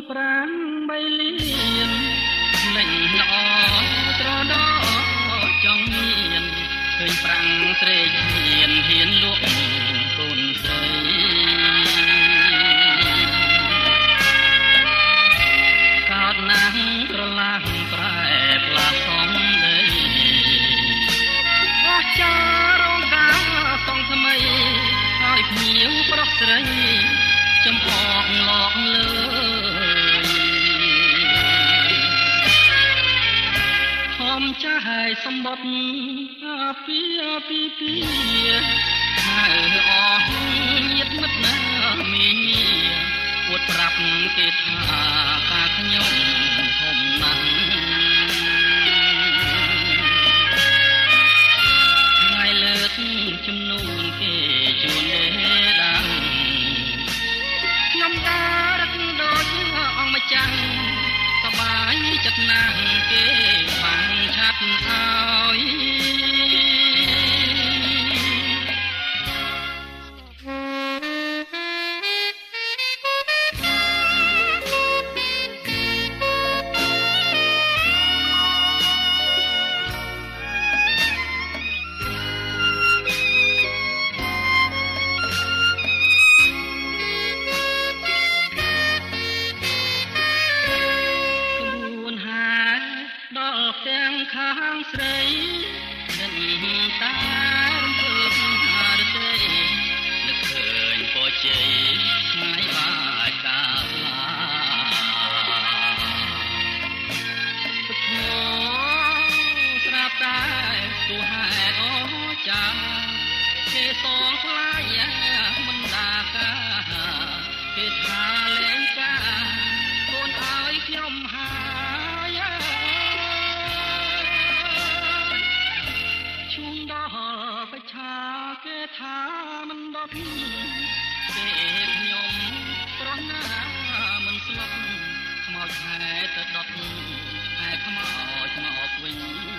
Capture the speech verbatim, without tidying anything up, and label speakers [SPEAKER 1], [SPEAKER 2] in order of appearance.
[SPEAKER 1] ប្រាំបីលានលេងល្អត្រដោចង់មានឃើញប្រាំងស្រេកហ៊ានហ៊ានលក់កូនស្រីកោតណាស់ក្រឡាស់ប្រែផ្លាសំដីអស់ចារងការសងថ្មីហើយភ្ញៀវប្រុសស្រីចំអកឡកលើហមចាស់ហើយសម្បត្តិអាពីអាពីពីហើយអស់ញាតមិត្តណាមីពួតប្រាប់គេថាតាខ្ញុំធំណាស់ថ្ងៃលើកជំនូនគេជួនទេដាំខ្ញុំដើររត់ដូចអង្គម្ចាស់សបាយចិត្តណាស់គេបានឆាត់ឲ្យទាំងខាងស្រីនឹងតារំភើបហារស្រីនឹកឃើញពរជ័យឆ្ងាយបាច់កាឡាពុទ្ធោស្រាប់តែទូហេតុអចាគេសងខ្លាយមិនដាកាគេថាលែងការកូនឲ្យខ្ញុំហើយបច្ឆាគេថាមិនដប់គេខ្ញុំប្រណាមិនស្លប់ខ្មោចហែទៅដប់ហែខ្មោចមកវិញ